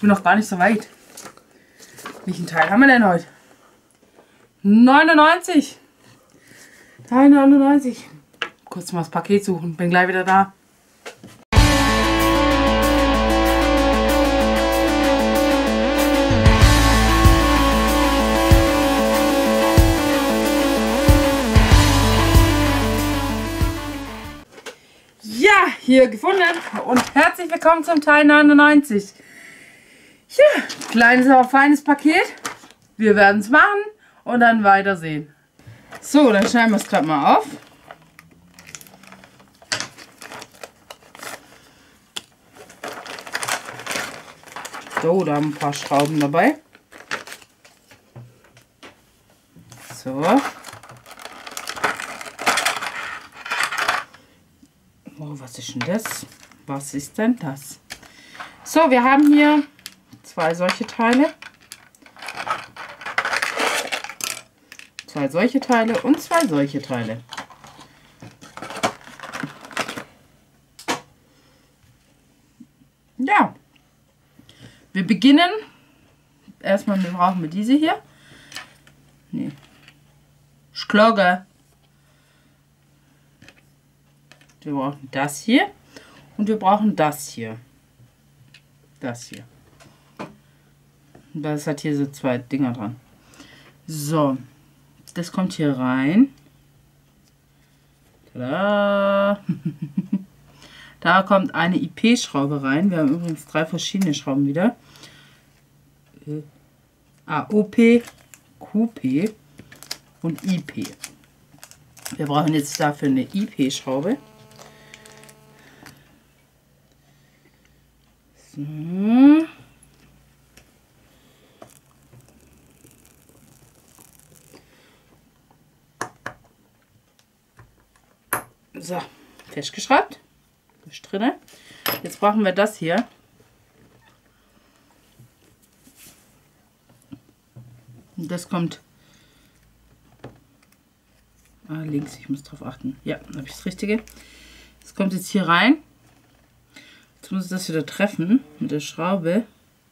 bin noch gar nicht so weit. Welchen Teil haben wir denn heute? 99. Teil 99. Kurz mal das Paket suchen. Bin gleich wieder da. Ja, hier gefunden und herzlich willkommen zum Teil 99. Ja, kleines, aber feines Paket. Wir werden es machen und dann weitersehen. So, dann schneiden wir es gerade mal auf. So, da haben wir ein paar Schrauben dabei. So. Oh, was ist denn das? Was ist denn das? So, wir haben hier zwei solche Teile. Zwei solche Teile und zwei solche Teile. Ja. Wir beginnen. Erstmal brauchen wir diese hier. Nee. Schlogger. Wir brauchen das hier und wir brauchen das hier. Das hier. Das hat hier so zwei Dinger dran. So, das kommt hier rein. Tada! Da kommt eine IP-Schraube rein. Wir haben übrigens 3 verschiedene Schrauben wieder. OP, QP und IP. Wir brauchen jetzt dafür eine IP-Schraube. So. So, festgeschraubt. Das ist drin. Jetzt brauchen wir das hier. Und das kommt links, ich muss drauf achten. Ja, dann habe ich das Richtige. Das kommt jetzt hier rein. Jetzt muss ich das wieder treffen mit der Schraube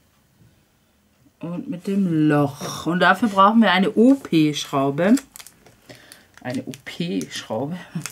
und mit dem Loch. Und dafür brauchen wir eine OP-Schraube. Eine OP-Schraube.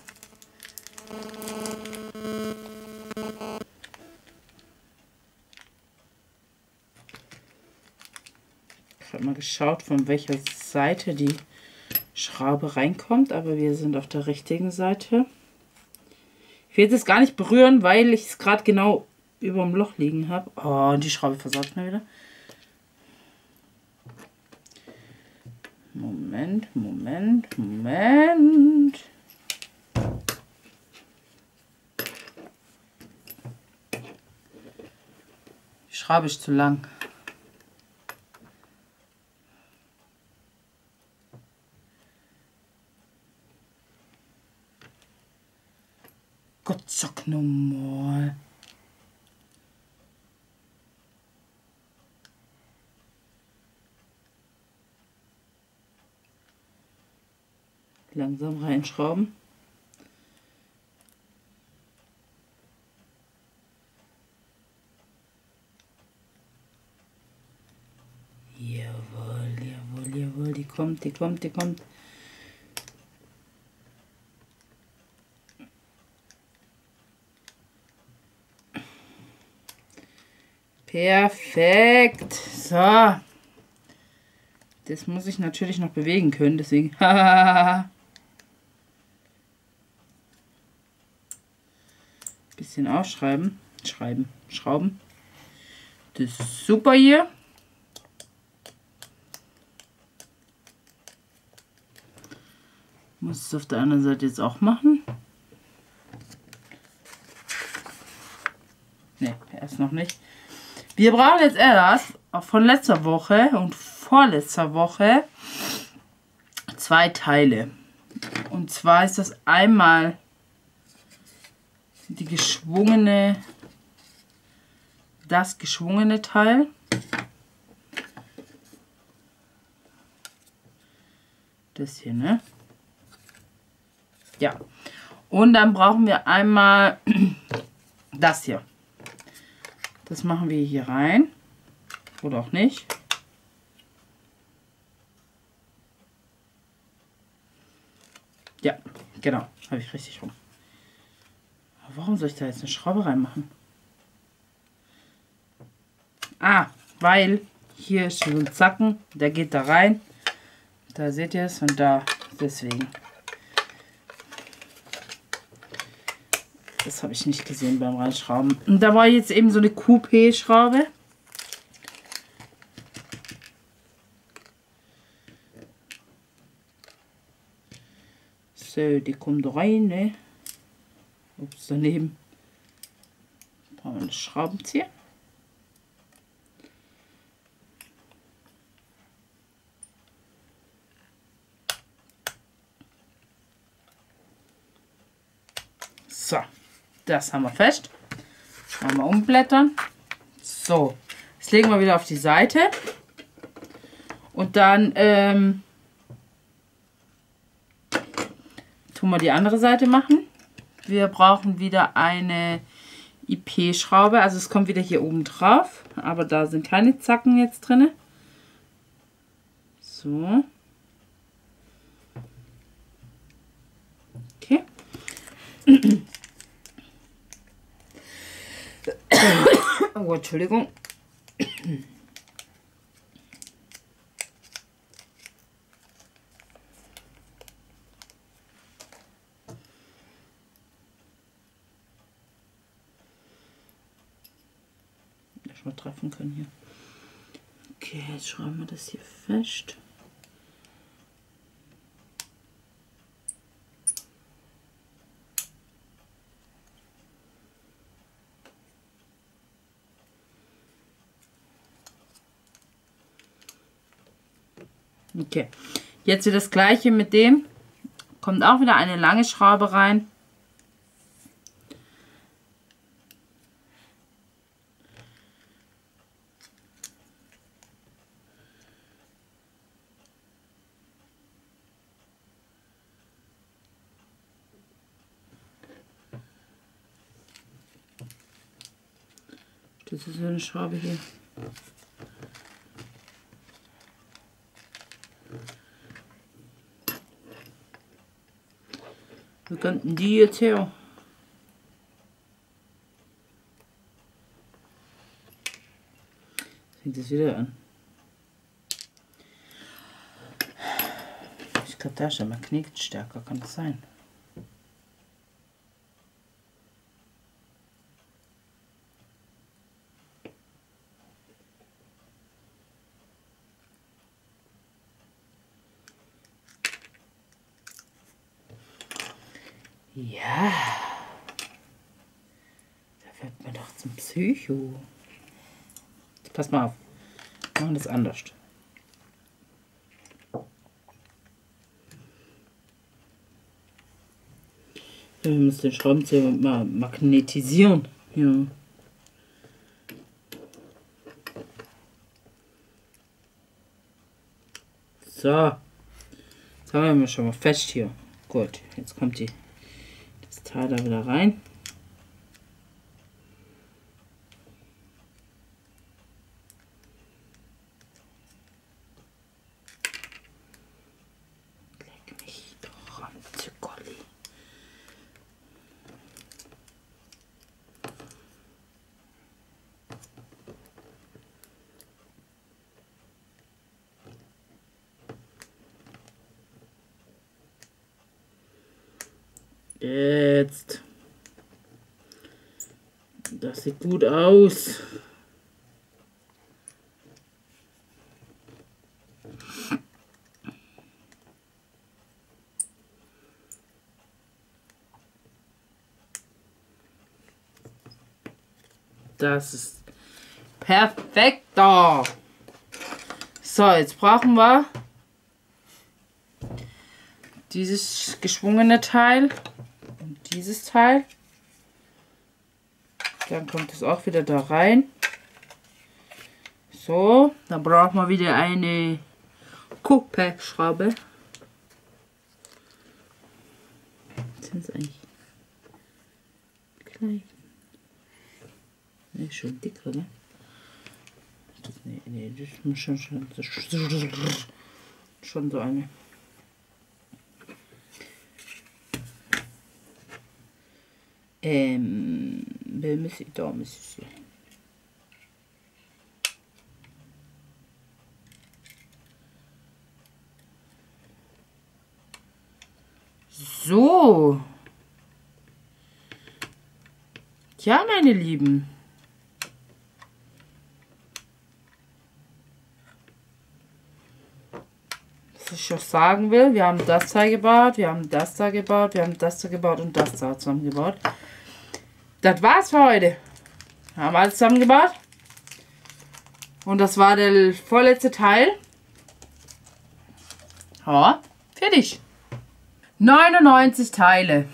Ich habe mal geschaut, von welcher Seite die Schraube reinkommt, aber wir sind auf der richtigen Seite. Ich will jetzt gar nicht berühren, weil ich es gerade genau über dem Loch liegen habe. Oh, und die Schraube versaut mir wieder. Moment. Die Schraube ist zu lang. Gott sag nochmal. Langsam reinschrauben. Jawohl, die kommt. Perfekt. So. Das muss ich natürlich noch bewegen können, deswegen. Bisschen aufschreiben. Schrauben. Das ist super hier. Muss es auf der anderen Seite jetzt auch machen. Ne, erst noch nicht. Wir brauchen jetzt erst von letzter Woche und vorletzter Woche 2 Teile. Und zwar ist das einmal das geschwungene Teil. Das hier, ne? Ja. Und dann brauchen wir einmal das hier. Das machen wir hier rein. Oder auch nicht. Ja, genau. Habe ich richtig rum. Aber warum soll ich da jetzt eine Schraube reinmachen? Ah, weil hier ist schon ein Zacken. Der geht da rein. Da seht ihr es und da deswegen. Das habe ich nicht gesehen beim Reinschrauben. Und da war jetzt eben so eine QP-Schraube. So, die kommt rein, ne? Ups, daneben. Brauchen wir einen Schraubenzieher. So, das haben wir fest. Einmal umblättern. So, das legen wir wieder auf die Seite. Und dann tun wir die andere Seite machen. Wir brauchen wieder eine IP-Schraube. Also es kommt wieder hier oben drauf. Aber da sind keine Zacken jetzt drin. So. Okay. Oh, Entschuldigung. Mal treffen können hier. Okay, jetzt schrauben wir das hier fest. Okay, jetzt wieder das gleiche mit dem. Kommt auch wieder eine lange Schraube rein. Das ist so eine Schraube hier. Wo könnten die jetzt her? Fängt das wieder an. Ich glaube, da ist ja mal knickt stärker, kann das sein? Ja, da wird man doch zum Psycho. Jetzt pass mal auf, wir machen das anders. Wir müssen den Schraubenzieher mal magnetisieren. Ja. So, jetzt haben wir schon mal fest hier. Gut, jetzt kommt das Teil da wieder rein. Leck mich doch am Zuckerli. Jetzt. Das sieht gut aus. Das ist perfekt da. So, jetzt brauchen wir dieses geschwungene Teil und dieses Teil. Dann kommt es auch wieder da rein. So, dann brauchen wir wieder eine QP-Schraube. Sind es eigentlich gleich? Ne, schon dicker, ne? Das ist eine Nee, das muss schon so eine. Da müsste ich. So. Ja, meine Lieben. Was ich auch sagen will, wir haben das da gebaut, wir haben das da gebaut, wir haben das da gebaut und das da zusammengebaut. Das war's für heute. Wir haben alles zusammengebaut. Und das war der vorletzte Teil. Ja, fertig. 99 Teile.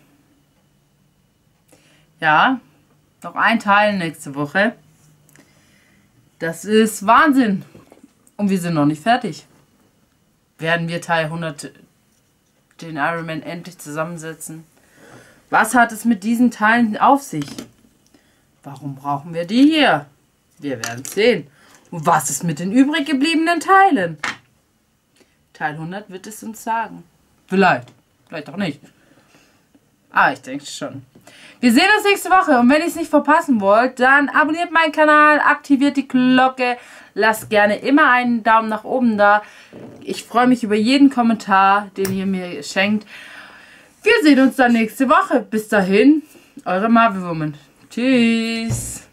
Ja, noch ein Teil nächste Woche. Das ist Wahnsinn. Und wir sind noch nicht fertig. Werden wir Teil 100 den Iron Man endlich zusammensetzen? Was hat es mit diesen Teilen auf sich? Warum brauchen wir die hier? Wir werden sehen. Und was ist mit den übrig gebliebenen Teilen? Teil 100 wird es uns sagen. Vielleicht. Vielleicht auch nicht. Ah, ich denke schon. Wir sehen uns nächste Woche. Und wenn ihr es nicht verpassen wollt, dann abonniert meinen Kanal, aktiviert die Glocke. Lasst gerne immer einen Daumen nach oben da. Ich freue mich über jeden Kommentar, den ihr mir schenkt. Wir sehen uns dann nächste Woche. Bis dahin, eure Marvel Woman. Tschüss.